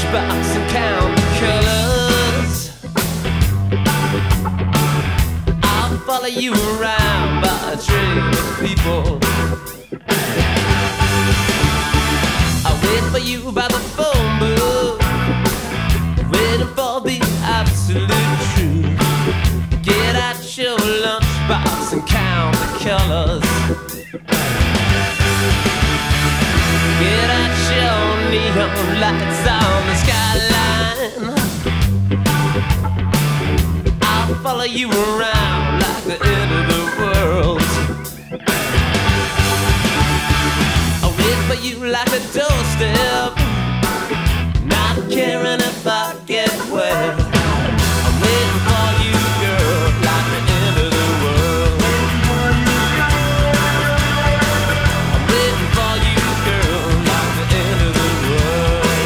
lunchbox and count the colors. I'll follow you around by a train of people. I'll wait for you by the phone booth, waiting for the absolute truth. Get out your lunchbox and count the colors. Get out your neon lights on the skyline. I'll follow you around like the end of the world. I'll wait for you like a doorstep, not caring if I get wet. I'm waiting for you, girl, like the end of the world. I'm waiting for you, girl, like the end of the world.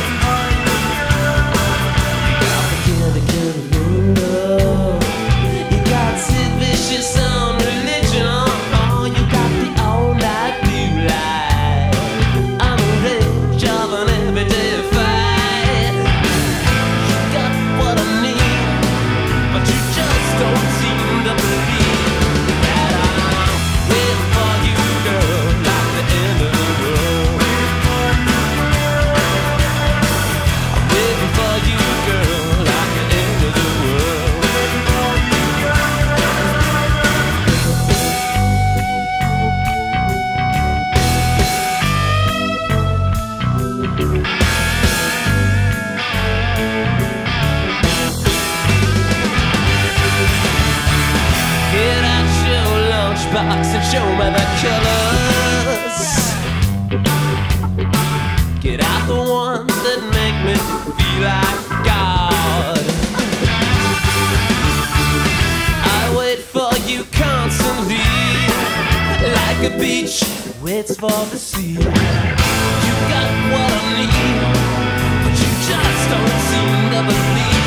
You got the love. You got Sid Vicious on religion. Oh, you got the all-night blue light. I'm a rage of an everyday fight. You got what I need, but you just don't seem to believe that I'm waiting for you, girl, like the end of the world. I'm waiting for you, girl, like the end of the world. Get out your lunchbox and show me the colors. Get out the ones that make me feel like God. I wait for you constantly, like a beach waits for the sea. You got what I need, but you just don't seem to believe